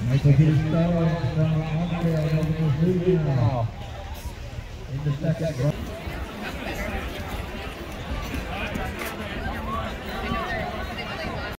Michael Gilstow from Montreal, Nova Scotia, in the second round.